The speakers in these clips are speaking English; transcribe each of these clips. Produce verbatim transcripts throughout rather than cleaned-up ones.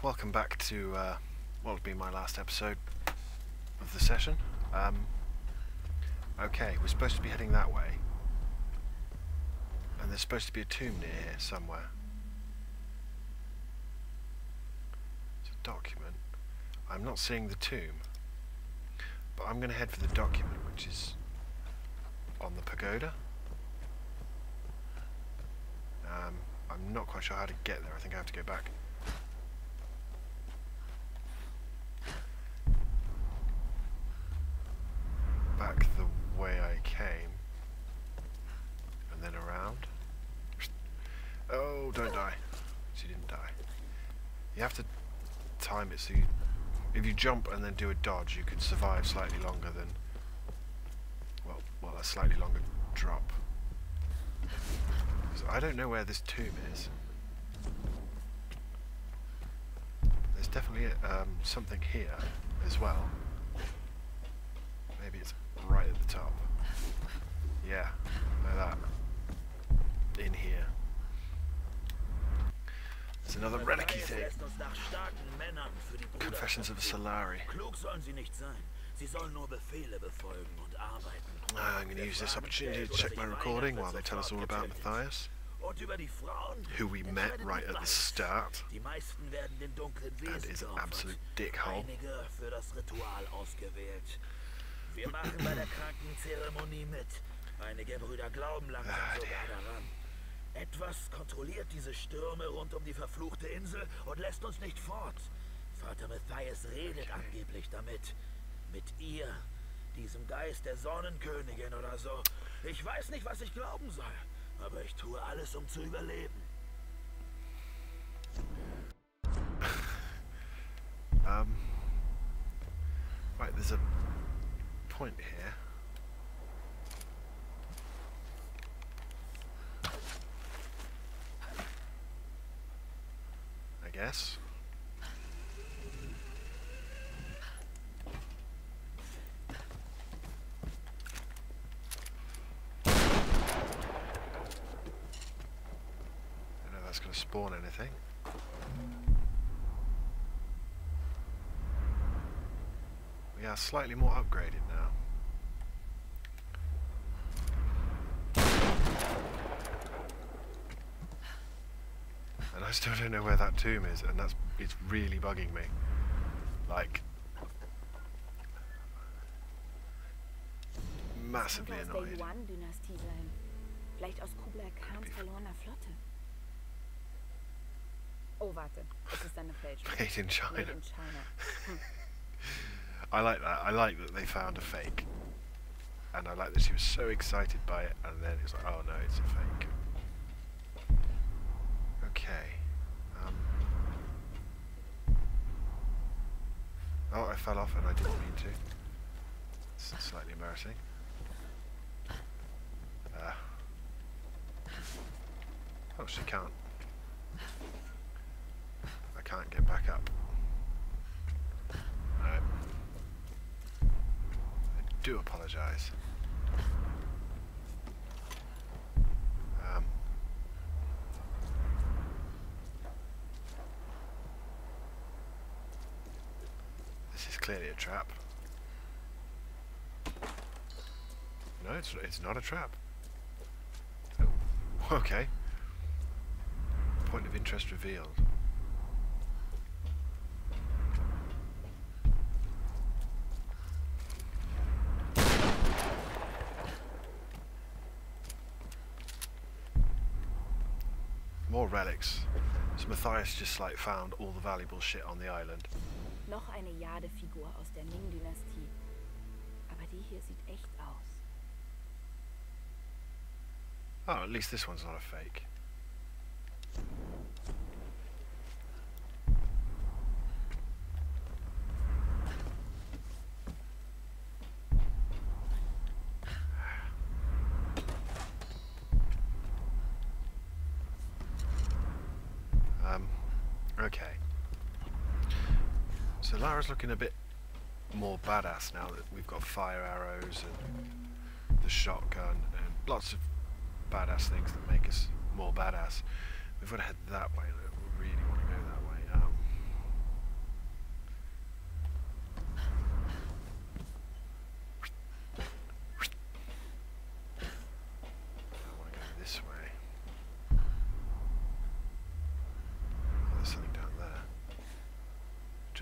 welcome back to uh, what will be my last episode of the session. Um, okay, we're supposed to be heading that way, and there's supposed to be a tomb near here somewhere. It's a document. I'm not seeing the tomb, but I'm going to head for the document, which is on the pagoda. Um, I'm not quite sure how to get there. I think I have to go back. Back the way I came, and then around. Oh, don't die. She didn't die. You have to time it so you, if you jump and then do a dodge, you could survive slightly longer than, well, well, a slightly longer drop. So I don't know where this tomb is. There's definitely um, something here as well. Maybe it's right at the top. Yeah, like that. In here. There's another relic-y thing. Confessions of a Solari. I'm going to use this opportunity to check my recording while they tell us all about Matthias, who we met right at the start, and is an absolute dickhole. Wir machen bei der Krankenzeremonie mit. Einige Brüder glauben langsam sogar daran. Etwas kontrolliert diese Stürme rund um die verfluchte Insel und lässt uns nicht fort. Vater Matthias redet angeblich damit. Mit ihr, diesem Geist der Sonnenkönigin oder so. Ich weiß nicht, was ich glauben soll, aber ich tue alles, um zu überleben. um, right, there's a point here. I guess. I don't know if that's going to spawn anything. We are slightly more upgraded now. And I still don't know where that tomb is, and that's it's really bugging me. Like, massively annoyed. Vielleicht aus Kublai Khans verlorener Flotte. Oh, warte. Es ist eine Fälschung. Made in China. Made in China. I like that. I like that they found a fake. And I like that she was so excited by it, and then it's like, oh no, it's a fake. Okay. Um. Oh, I fell off and I didn't mean to. It's slightly embarrassing. Uh. Oh, she can't. I can't get back up. No. I do apologise. Um. This is clearly a trap. No, it's it's not a trap. Oh, okay. Point of interest revealed. More relics. So Matthias just like found all the valuable shit on the island. Noch eine Jade-Figur aus der Ming-Dynastie. Aber die hier sieht echt aus. Oh, at least this one's not a fake. Um, okay. So Lara's looking a bit more badass now that we've got fire arrows and the shotgun and lots of badass things that make us more badass. We've got to head that way. We really want to go that way. Um,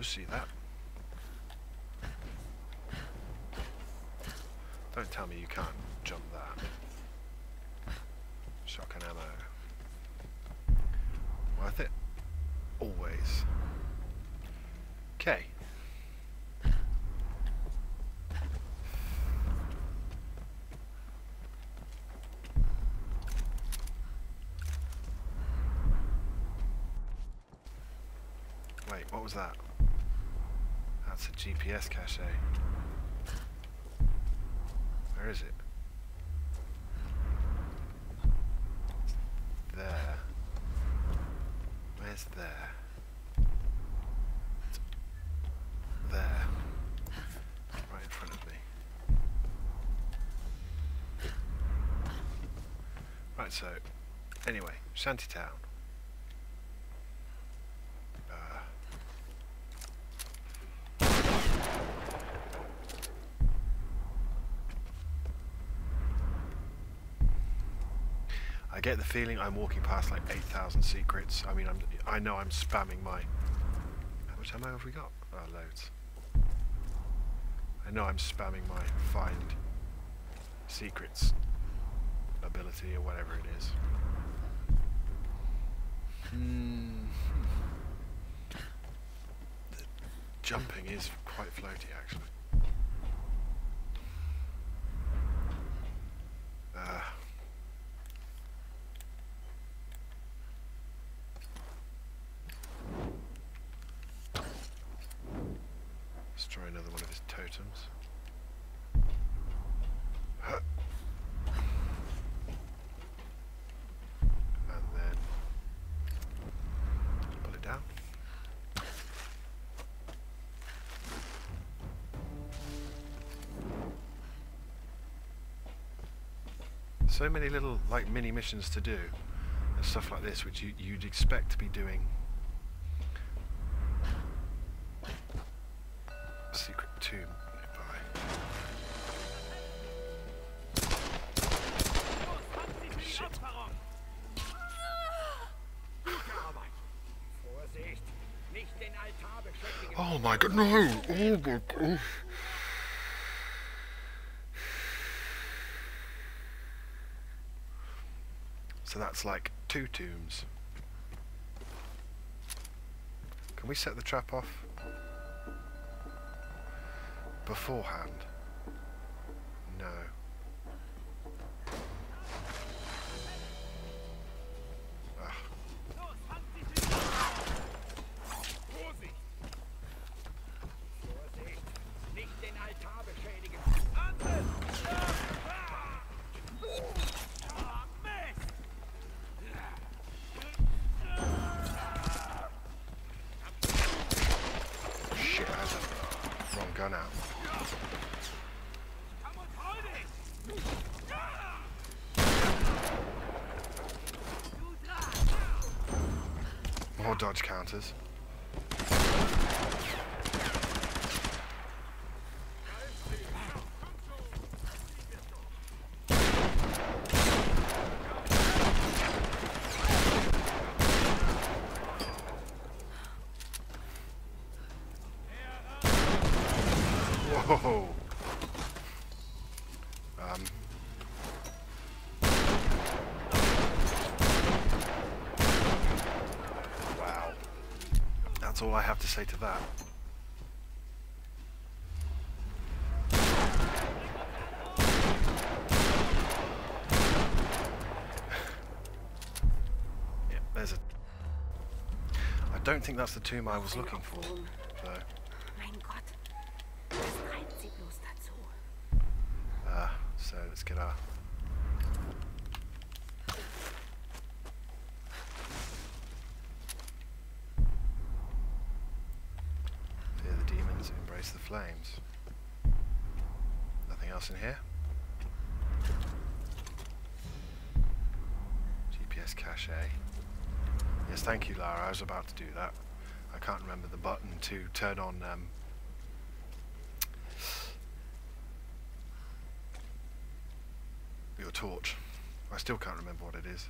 to see that. Don't tell me you can't jump that. Shotgun ammo. Worth it? Always. Okay. Wait, what was that? That's a G P S cache. Where is it? It's there. Where's there? It's there. Right in front of me. Right, so, anyway, Shantytown. I get the feeling I'm walking past like eight thousand secrets. I mean, I'm, I know I'm spamming my... How much ammo have we got? Oh, loads. I know I'm spamming my find secrets ability or whatever it is. Hmm. The jumping is quite floaty, actually. Uh, Destroy another one of his totems. Huh. And then pull it down. So many little like mini missions to do and stuff like this, which you, you'd expect to be doing. Secret tomb nearby. Shit. Oh my god, no! Oh my god. So that's like two tombs. Can we set the trap off beforehand? No. Ugh. Shit, I had the wrong gun out. More dodge counters. Whoa. Um. Wow. That's all I have to say to that. Yeah, there's a... I don't think that's the tomb I was looking for, though. Mein Gott, was treibt sie bloß dazu? Uh, so let's get our... Fear the demons, embrace the flames. Nothing else in here? G P S cache. Yes, thank you, Lara. I was about to do that. I can't remember the button to turn on um, your torch. I still can't remember what it is.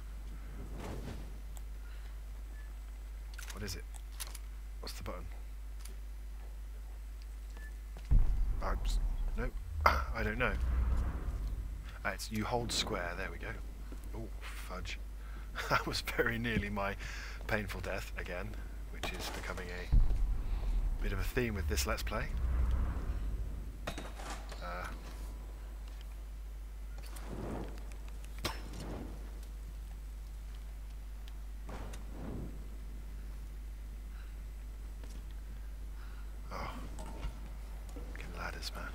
What is it? What's the button? Uh, nope. I don't know. Uh, it's you hold square. There we go. Oh, fudge. That was very nearly my painful death again, which is becoming a bit of a theme with this Let's Play. Uh, oh, fucking ladders, man.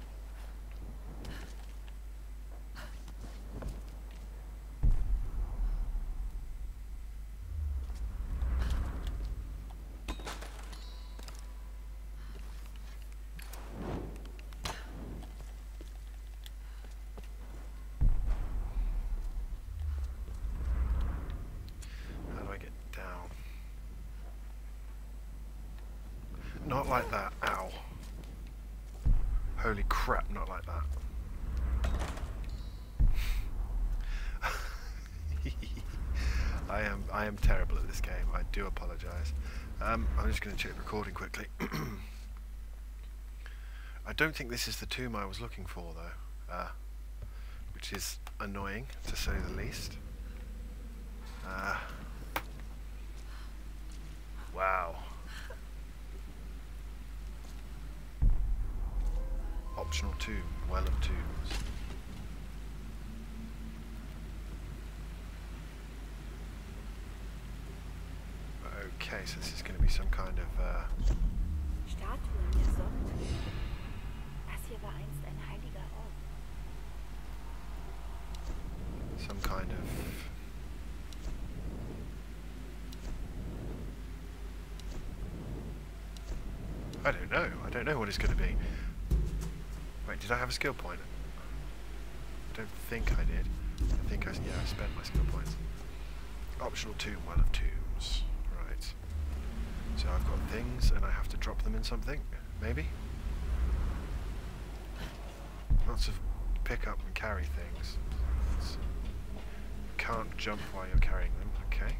Not like that. Ow. Holy crap, not like that. I am I am terrible at this game. I do apologise. Um, I'm just going to check the recording quickly. I don't think this is the tomb I was looking for, though, uh, which is annoying, to say the least. Uh, wow. Optional tomb, Well of Tombs. Okay, so this is going to be some kind of uh, Statuen der Sonne. Das hier war einst ein heiliger Ort. some kind of I don't know. I don't know what it's going to be. Wait, did I have a skill point? I don't think I did. I think I, yeah, I spent my skill points. Optional tomb, Well of Tombs. Right. So I've got things and I have to drop them in something, maybe? Lots of pick up and carry things. It's, can't jump while you're carrying them, okay.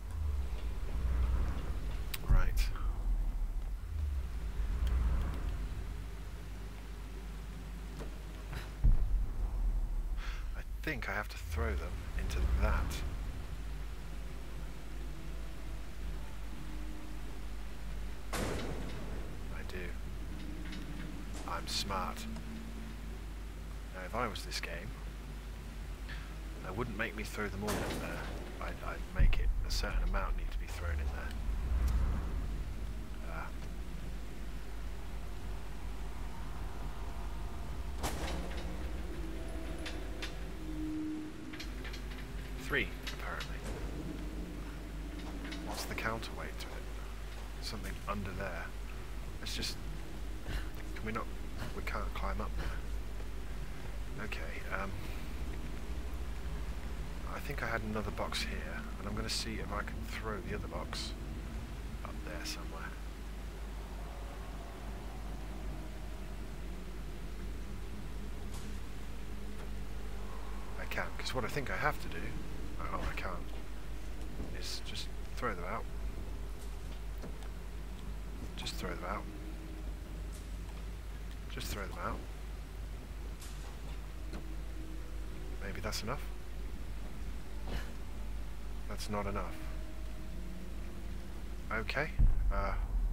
Right. I think I have to throw them into that. I do. I'm smart. Now if I was this game, I wouldn't make me throw them all in there. I'd, I'd make it a certain amount need to be thrown in there. Uh, Three, apparently. What's the counterweight to it? Something under there. Let's just... Can we not... We can't climb up there. Okay, um... I think I had another box here, and I'm going to see if I can throw the other box up there somewhere. I can, because what I think I have to do... Oh, I can't. Is just throw them out. Just throw them out. Just throw them out. Maybe that's enough? That's not enough. Okay. Uh...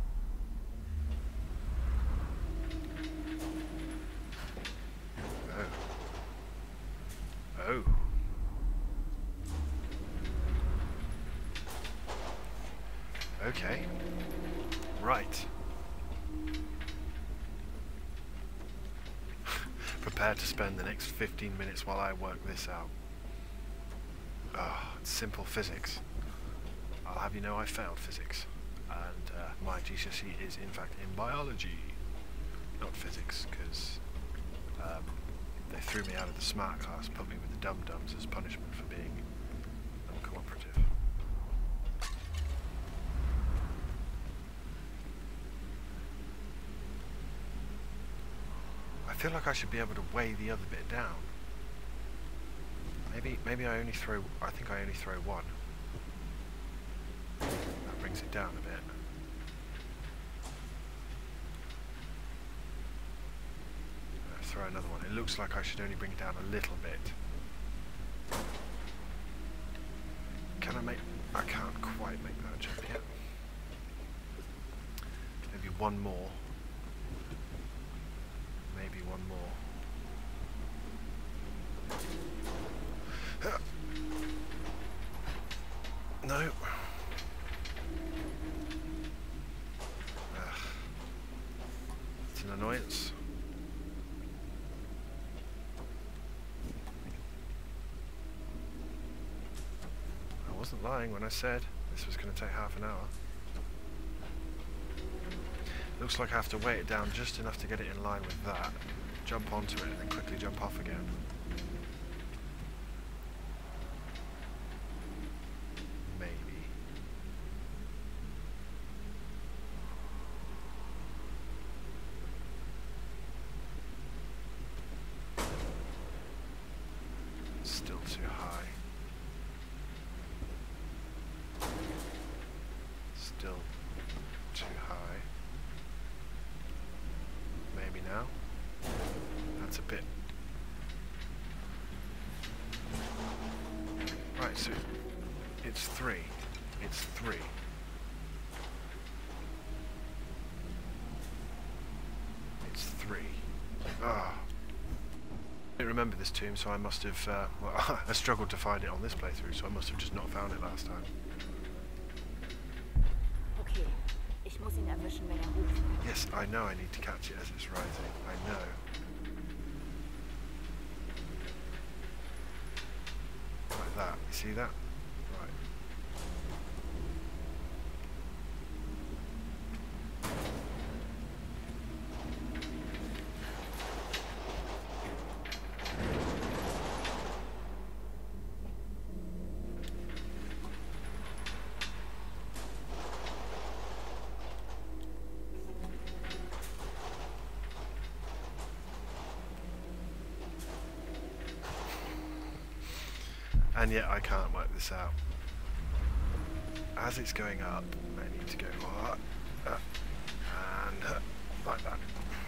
Oh. Oh. Okay. Right. Prepare to spend the next fifteen minutes while I work this out. Ah, oh, it's simple physics. I'll have you know I failed physics. And uh, my G C S E is in fact in biology. Not physics, because um, they threw me out of the smart class, put me with the dum-dums as punishment for being uncooperative. I feel like I should be able to weigh the other bit down. Maybe, maybe I only throw, I think I only throw one. That brings it down a bit. throw another one. It looks like I should only bring it down a little bit. Can I make... I can't quite make that jump yet. Maybe one more. Maybe one more. No. Ugh. It's an annoyance. I wasn't lying when I said this was going to take half an hour. Looks like I have to weight it down just enough to get it in line with that, jump onto it, and then quickly jump off again. Maybe. Still too high. Still too high. Maybe now. That's a bit. Right, so it's three. It's three. It's three. Ah. I didn't remember this tomb, so I must have. Uh, well, I struggled to find it on this playthrough, so I must have just not found it last time. Okay, ich muss ihn erwischen, wenn er hochfliegt. Yes, I know I need to catch it as it's rising. I know. Like that. You see that? Right. And yet I can't work this out. As it's going up, I need to go uh, uh, and uh, like that.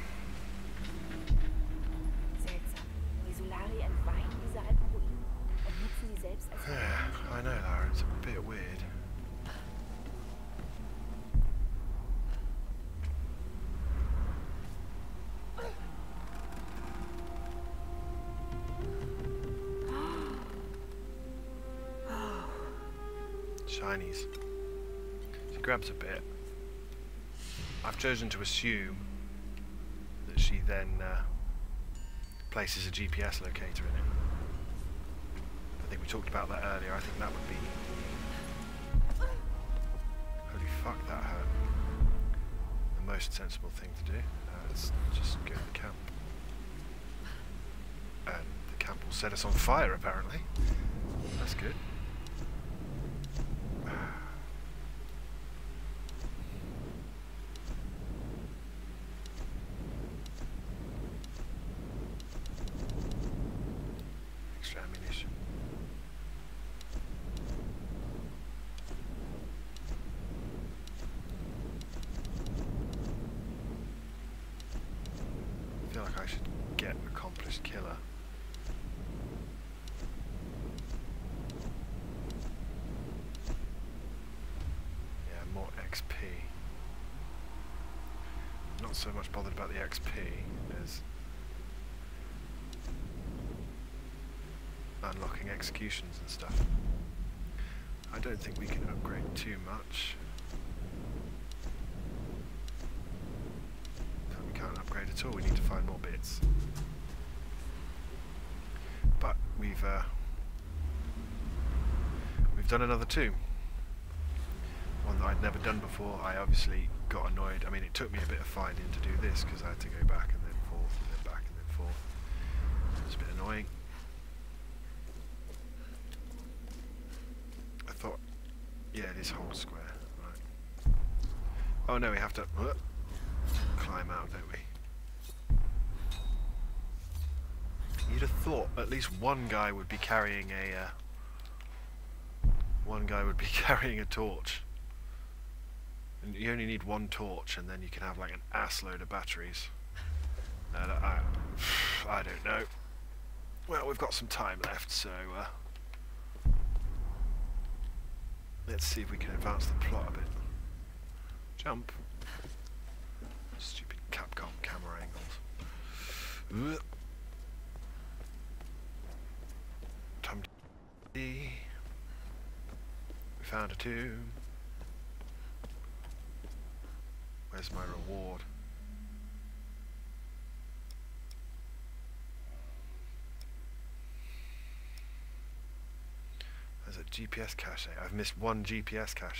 Seltsam. Die Solari entweihen diese alten Ruinen und nutzen sie selbst als Yeah, I know, Lara, it's a bit weird. Shinies. She grabs a bit. I've chosen to assume that she then uh, places a G P S locator in it. I think we talked about that earlier. I think that would be... Holy fuck, that hurt. The most sensible thing to do. Uh, let's just go to the camp. And the camp will set us on fire, apparently. That's good. Extra ammunition. I feel like I should get accomplished killer. Yeah, more X P. Not so much bothered about the X P as unlocking executions and stuff. I don't think we can upgrade too much. We can't upgrade at all, we need to find more bits. But we've uh, we've done another tomb. One that I'd never done before. I obviously got annoyed. I mean, it took me a bit of finding to do this because I had to go back and then forth and then back and then forth. It was a bit annoying. I thought, yeah, it is whole square, right. Oh no, we have to uh, climb out, don't we? You'd have thought at least one guy would be carrying a, uh, one guy would be carrying a torch. And you only need one torch and then you can have like an ass load of batteries. And I, I don't know. Well, we've got some time left, so uh, let's see if we can advance the plot a bit. Jump. Stupid Capcom camera angles. Ugh. Tom D. We found a tomb. Where's my reward? There's a G P S cache. I've missed one G P S cache.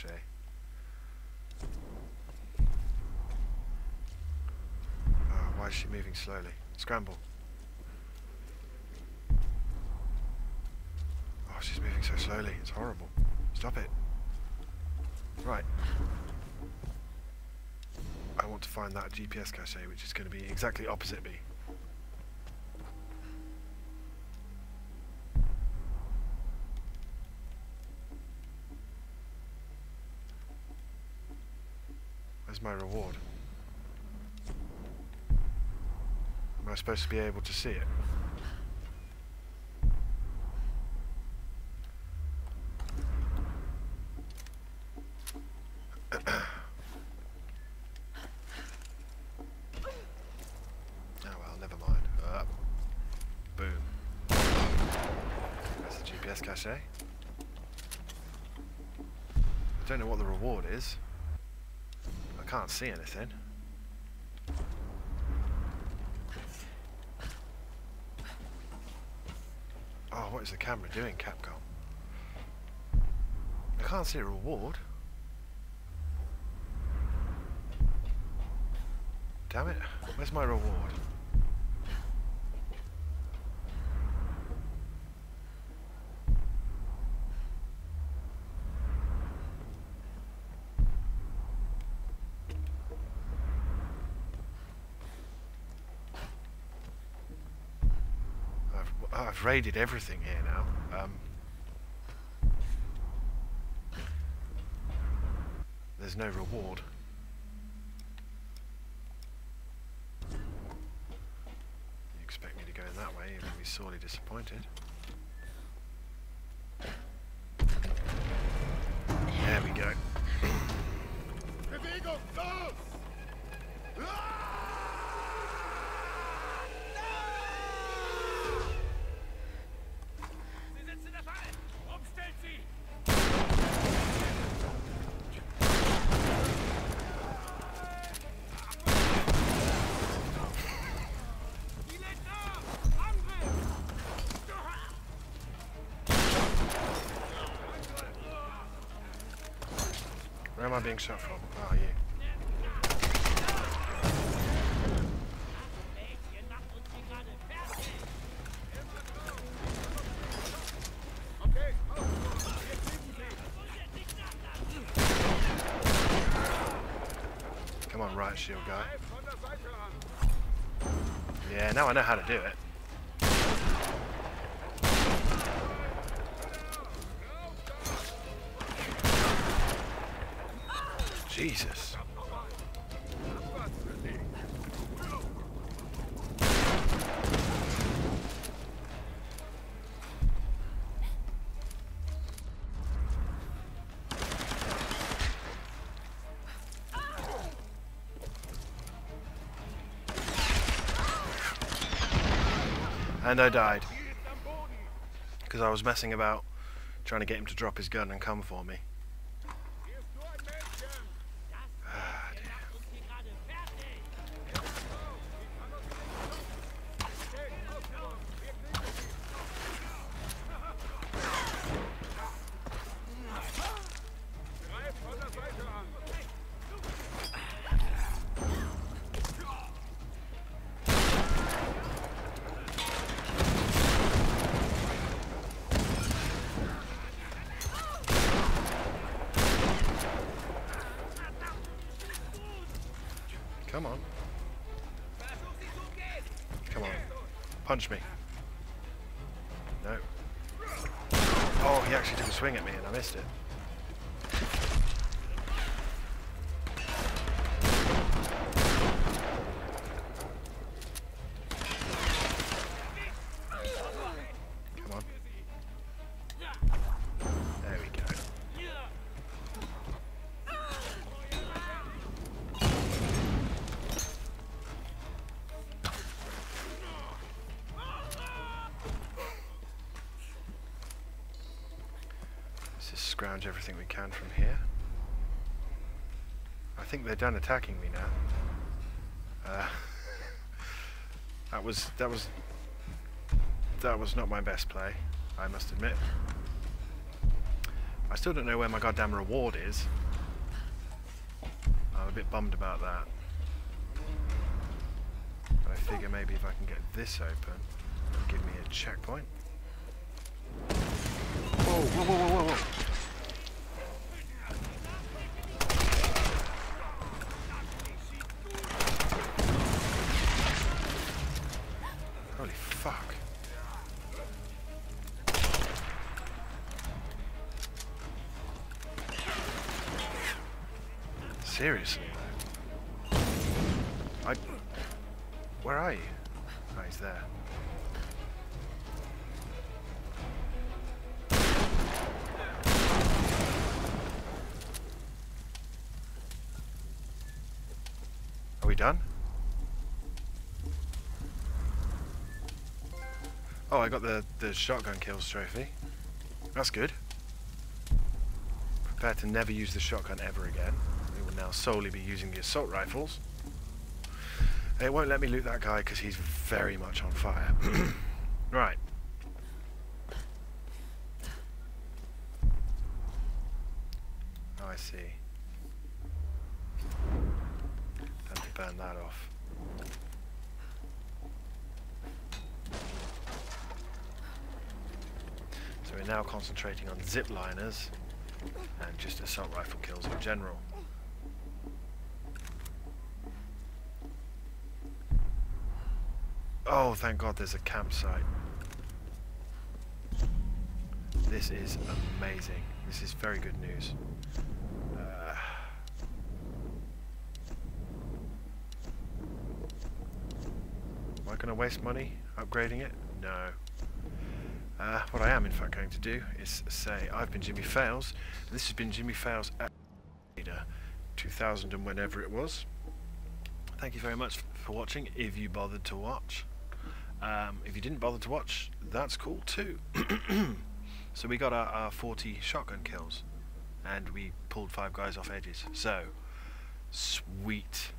Oh, why is she moving slowly? Scramble. Oh, she's moving so slowly. It's horrible. Stop it. Right. I want to find that G P S cache, which is going to be exactly opposite me. Where's my reward? Am I supposed to be able to see it? Cache. I don't know what the reward is. I can't see anything. Oh, what is the camera doing, Capcom? I can't see a reward. Damn it. Where's my reward? I've raided everything here now. Um, there's no reward. You expect me to go in that way, you're going to be sorely disappointed. There we go. Bewegung, los! Where am I being shot from? Oh, you. Come on, right shield guy. Yeah, now I know how to do it. Jesus. And I died. Because I was messing about trying to get him to drop his gun and come for me. Come on. Come on. Punch me. No. Oh, he actually took a swing at me and I missed it. scrounge everything we can from here. I think they're done attacking me now. Uh, that was that was that was not my best play, I must admit. I still don't know where my goddamn reward is. I'm a bit bummed about that. But I figure maybe if I can get this open, it'll give me a checkpoint. Whoa, whoa, whoa, whoa, whoa, whoa. Holy fuck. Seriously though. I... Where are you? Oh, he's there. Are we done? Oh, I got the, the shotgun kills trophy. That's good. Prepare to never use the shotgun ever again. We will now solely be using the assault rifles. It won't let me loot that guy because he's very much on fire. Right. Oh, I see. Time to burn that off. So we're now concentrating on zipliners and just assault rifle kills in general. Oh, thank God there's a campsite. This is amazing. This is very good news. Uh, am I going to waste money upgrading it? No. Uh, what I am in fact going to do is say I've been Jimmy Fails. This has been Jimmy Fails at two thousand and whenever it was. Thank you very much for watching, if you bothered to watch. Um, if you didn't bother to watch, that's cool too. So we got our, our forty shotgun kills and we pulled five guys off edges. So, sweet.